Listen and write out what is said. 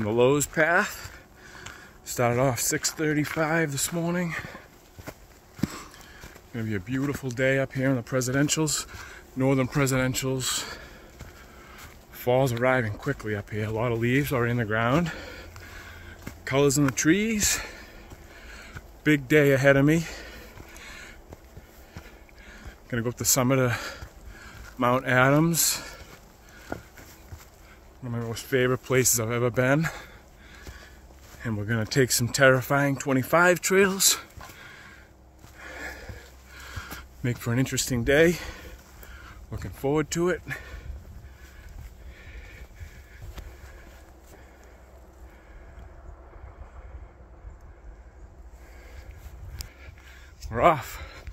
the Lowe's path. Started off 6:35 this morning. Gonna be a beautiful day up here in the presidentials, northern presidentials. Fall's arriving quickly up here. A lot of leaves already in the ground. Colors in the trees. Big day ahead of me. Gonna go up the summit of Mount Adams. One of my most favorite places I've ever been. And we're gonna take some terrifying 25 trails. Make for an interesting day. Looking forward to it. We're off.